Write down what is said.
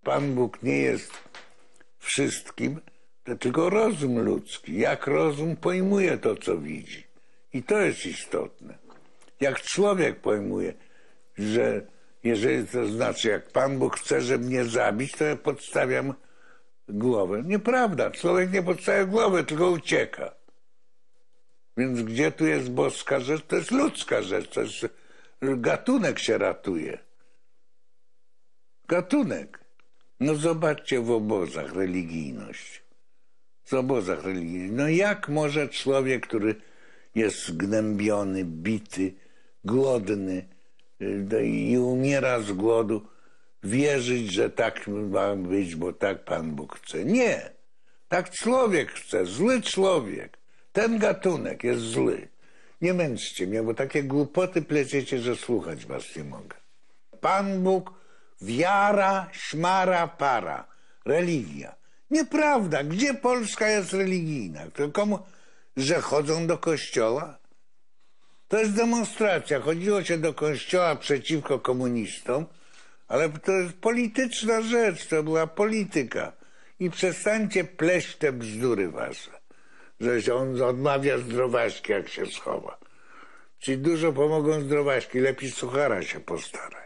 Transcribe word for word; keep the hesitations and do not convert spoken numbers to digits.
Pan Bóg nie jest wszystkim, to tylko rozum ludzki. Jak rozum pojmuje to, co widzi. I to jest istotne. Jak człowiek pojmuje, że jeżeli to znaczy, jak Pan Bóg chce, żeby mnie zabić, to ja podstawiam głowę. Nieprawda. Człowiek nie podstawia głowy, tylko ucieka. Więc gdzie tu jest boska rzecz? To jest ludzka rzecz. To jest gatunek się ratuje. Gatunek. No zobaczcie w obozach religijność. W obozach religijnych. No jak może człowiek, który jest zgnębiony, bity, głodny i umiera z głodu, wierzyć, że tak ma być, bo tak Pan Bóg chce? Nie. Tak człowiek chce. Zły człowiek. Ten gatunek jest zły. Nie męczcie mnie, bo takie głupoty pleciecie, że słuchać was nie mogę. Pan Bóg, wiara, śmara, para. Religia. Nieprawda. Gdzie Polska jest religijna? To komu, że chodzą do kościoła? To jest demonstracja. Chodziło się do kościoła przeciwko komunistom, ale to jest polityczna rzecz. To była polityka. I przestańcie pleść te bzdury wasze, że on odmawia zdrowaśki, jak się schowa. Czyli dużo pomogą zdrowaśki. Lepiej suchara się postara.